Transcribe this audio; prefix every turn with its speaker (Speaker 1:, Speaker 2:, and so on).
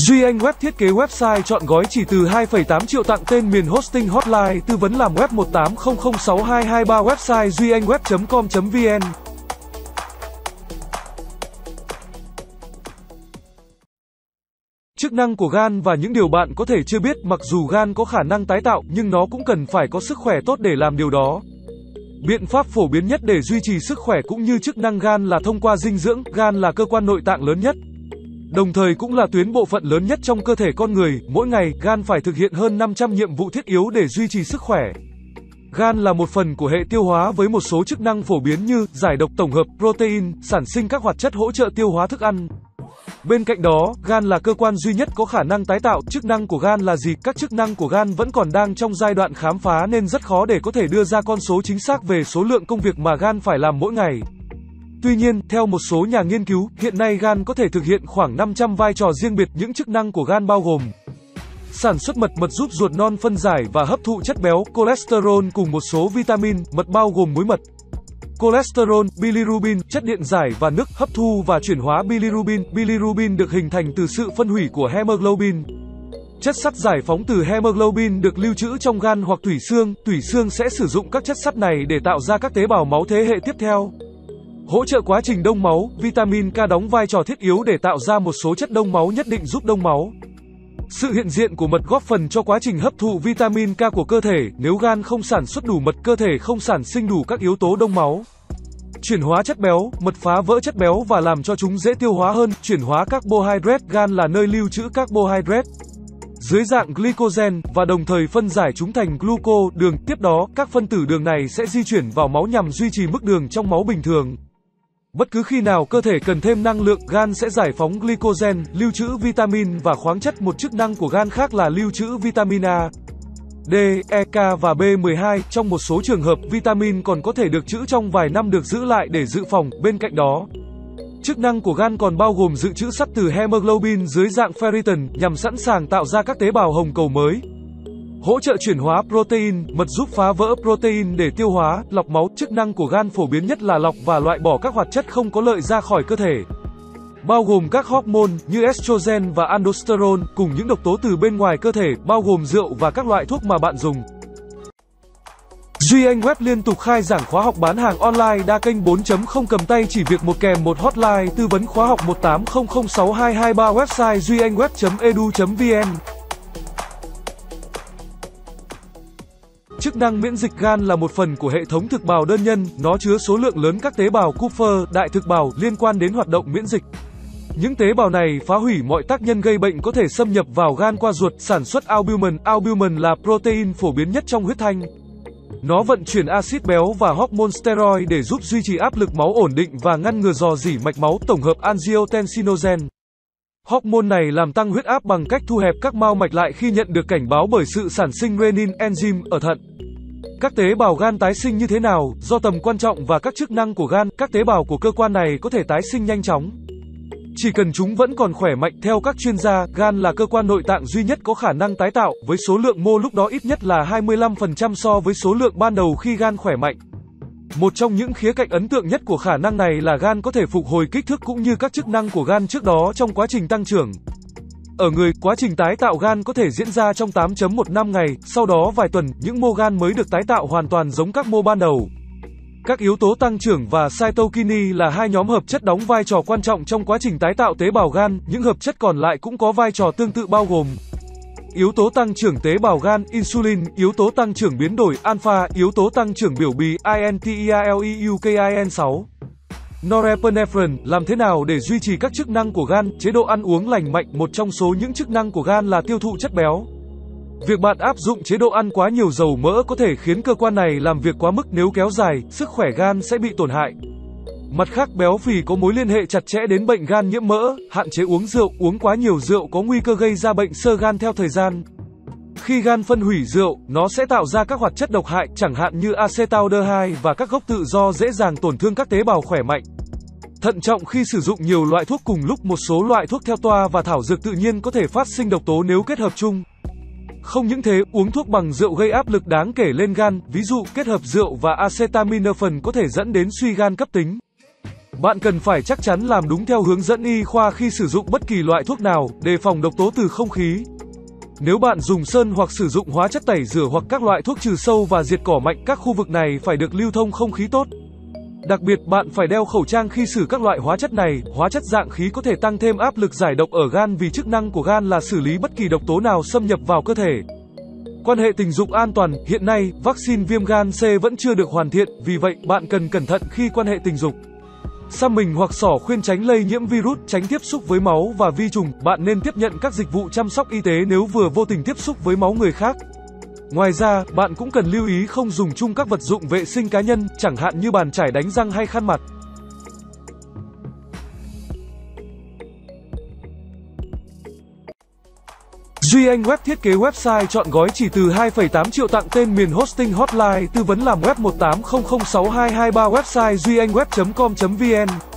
Speaker 1: Duy Anh Web thiết kế website chọn gói chỉ từ 2,8 triệu tặng tên miền hosting hotline tư vấn làm web 18006223 website duyanhweb.com.vn. Chức năng của gan và những điều bạn có thể chưa biết. Mặc dù gan có khả năng tái tạo, nhưng nó cũng cần phải có sức khỏe tốt để làm điều đó. Biện pháp phổ biến nhất để duy trì sức khỏe cũng như chức năng gan là thông qua dinh dưỡng. Gan là cơ quan nội tạng lớn nhất, đồng thời cũng là tuyến bộ phận lớn nhất trong cơ thể con người. Mỗi ngày, gan phải thực hiện hơn 500 nhiệm vụ thiết yếu để duy trì sức khỏe. Gan là một phần của hệ tiêu hóa với một số chức năng phổ biến như giải độc tổng hợp protein, sản sinh các hoạt chất hỗ trợ tiêu hóa thức ăn. Bên cạnh đó, gan là cơ quan duy nhất có khả năng tái tạo. Chức năng của gan là gì? Các chức năng của gan vẫn còn đang trong giai đoạn khám phá nên rất khó để có thể đưa ra con số chính xác về số lượng công việc mà gan phải làm mỗi ngày. Tuy nhiên, theo một số nhà nghiên cứu, hiện nay gan có thể thực hiện khoảng 500 vai trò riêng biệt. Những chức năng của gan bao gồm sản xuất mật giúp ruột non phân giải và hấp thụ chất béo, cholesterol cùng một số vitamin. Mật bao gồm muối mật, cholesterol, bilirubin, chất điện giải và nước. Hấp thu và chuyển hóa bilirubin. Bilirubin được hình thành từ sự phân hủy của hemoglobin. Chất sắt giải phóng từ hemoglobin được lưu trữ trong gan hoặc tủy xương. Tủy xương sẽ sử dụng các chất sắt này để tạo ra các tế bào máu thế hệ tiếp theo. Hỗ trợ quá trình đông máu. Vitamin K đóng vai trò thiết yếu để tạo ra một số chất đông máu nhất định giúp đông máu. Sự hiện diện của mật góp phần cho quá trình hấp thụ vitamin K của cơ thể. Nếu gan không sản xuất đủ mật, cơ thể không sản sinh đủ các yếu tố đông máu. Chuyển hóa chất béo. Mật phá vỡ chất béo và làm cho chúng dễ tiêu hóa hơn. Chuyển hóa carbohydrate. Gan là nơi lưu trữ carbohydrate dưới dạng glycogen và đồng thời phân giải chúng thành gluco, đường. Tiếp đó, các phân tử đường này sẽ di chuyển vào máu nhằm duy trì mức đường trong máu bình thường. Bất cứ khi nào cơ thể cần thêm năng lượng, gan sẽ giải phóng glycogen, lưu trữ vitamin và khoáng chất. Một chức năng của gan khác là lưu trữ vitamin A, D, E, K và B12. Trong một số trường hợp, vitamin còn có thể được trữ trong vài năm được giữ lại để dự phòng. Bên cạnh đó, chức năng của gan còn bao gồm dự trữ sắt từ hemoglobin dưới dạng ferritin nhằm sẵn sàng tạo ra các tế bào hồng cầu mới. Hỗ trợ chuyển hóa protein. Mật giúp phá vỡ protein để tiêu hóa. Lọc máu. Chức năng của gan phổ biến nhất là lọc và loại bỏ các hoạt chất không có lợi ra khỏi cơ thể, bao gồm các hormone như estrogen và aldosterone cùng những độc tố từ bên ngoài cơ thể, bao gồm rượu và các loại thuốc mà bạn dùng. Duy Anh Web liên tục khai giảng khóa học bán hàng online đa kênh 4.0 cầm tay chỉ việc một kèm một hotline tư vấn khóa học 18006223 website duyanhweb.edu.vn. Chức năng miễn dịch. Gan là một phần của hệ thống thực bào đơn nhân, nó chứa số lượng lớn các tế bào Kupffer, đại thực bào, liên quan đến hoạt động miễn dịch. Những tế bào này phá hủy mọi tác nhân gây bệnh có thể xâm nhập vào gan qua ruột, sản xuất albumin. Albumin là protein phổ biến nhất trong huyết thanh. Nó vận chuyển axit béo và hormone steroid để giúp duy trì áp lực máu ổn định và ngăn ngừa rò rỉ mạch máu. Tổng hợp angiotensinogen. Hormone này làm tăng huyết áp bằng cách thu hẹp các mao mạch lại khi nhận được cảnh báo bởi sự sản sinh renin enzyme ở thận. Các tế bào gan tái sinh như thế nào? Do tầm quan trọng và các chức năng của gan, các tế bào của cơ quan này có thể tái sinh nhanh chóng, chỉ cần chúng vẫn còn khỏe mạnh. Theo các chuyên gia, gan là cơ quan nội tạng duy nhất có khả năng tái tạo, với số lượng mô lúc đó ít nhất là 25% so với số lượng ban đầu khi gan khỏe mạnh. Một trong những khía cạnh ấn tượng nhất của khả năng này là gan có thể phục hồi kích thước cũng như các chức năng của gan trước đó trong quá trình tăng trưởng. Ở người, quá trình tái tạo gan có thể diễn ra trong 8.15 ngày, sau đó vài tuần, những mô gan mới được tái tạo hoàn toàn giống các mô ban đầu. Các yếu tố tăng trưởng và cytokinin là hai nhóm hợp chất đóng vai trò quan trọng trong quá trình tái tạo tế bào gan. Những hợp chất còn lại cũng có vai trò tương tự bao gồm yếu tố tăng trưởng tế bào gan, insulin, yếu tố tăng trưởng biến đổi, alpha, yếu tố tăng trưởng biểu bì, INTERLEUKIN6. Norepinephrine. Làm thế nào để duy trì các chức năng của gan? Chế độ ăn uống lành mạnh. Một trong số những chức năng của gan là tiêu thụ chất béo. Việc bạn áp dụng chế độ ăn quá nhiều dầu mỡ có thể khiến cơ quan này làm việc quá mức. Nếu kéo dài, sức khỏe gan sẽ bị tổn hại. Mặt khác, béo phì có mối liên hệ chặt chẽ đến bệnh gan nhiễm mỡ. Hạn chế uống rượu. Uống quá nhiều rượu có nguy cơ gây ra bệnh xơ gan theo thời gian. Khi gan phân hủy rượu, nó sẽ tạo ra các hoạt chất độc hại, chẳng hạn như acetaldehyde và các gốc tự do dễ dàng tổn thương các tế bào khỏe mạnh. Thận trọng khi sử dụng nhiều loại thuốc cùng lúc. Một số loại thuốc theo toa và thảo dược tự nhiên có thể phát sinh độc tố nếu kết hợp chung. Không những thế, uống thuốc bằng rượu gây áp lực đáng kể lên gan, ví dụ kết hợp rượu và acetaminophen có thể dẫn đến suy gan cấp tính. Bạn cần phải chắc chắn làm đúng theo hướng dẫn y khoa khi sử dụng bất kỳ loại thuốc nào, đề phòng độc tố từ không khí. Nếu bạn dùng sơn hoặc sử dụng hóa chất tẩy rửa hoặc các loại thuốc trừ sâu và diệt cỏ mạnh, các khu vực này phải được lưu thông không khí tốt. Đặc biệt, bạn phải đeo khẩu trang khi sử các loại hóa chất này. Hóa chất dạng khí có thể tăng thêm áp lực giải độc ở gan vì chức năng của gan là xử lý bất kỳ độc tố nào xâm nhập vào cơ thể. Quan hệ tình dục an toàn. Hiện nay, vaccine viêm gan C vẫn chưa được hoàn thiện, vì vậy bạn cần cẩn thận khi quan hệ tình dục. Xăm mình hoặc xỏ khuyên tránh lây nhiễm virus, tránh tiếp xúc với máu và vi trùng. Bạn nên tiếp nhận các dịch vụ chăm sóc y tế nếu vừa vô tình tiếp xúc với máu người khác. Ngoài ra, bạn cũng cần lưu ý không dùng chung các vật dụng vệ sinh cá nhân, chẳng hạn như bàn chải đánh răng hay khăn mặt. Duy Anh Web thiết kế website chọn gói chỉ từ 2,8 triệu, tặng tên miền hosting hotline, tư vấn làm web 18006223, website duyanhweb.com.vn.